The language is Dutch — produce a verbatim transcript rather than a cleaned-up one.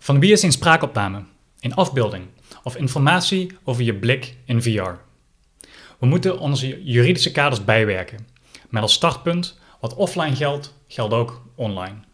Van wie is een spraakopname, een afbeelding of informatie over je blik in V R? We moeten onze juridische kaders bijwerken. Met als startpunt: wat offline geldt, geldt ook online.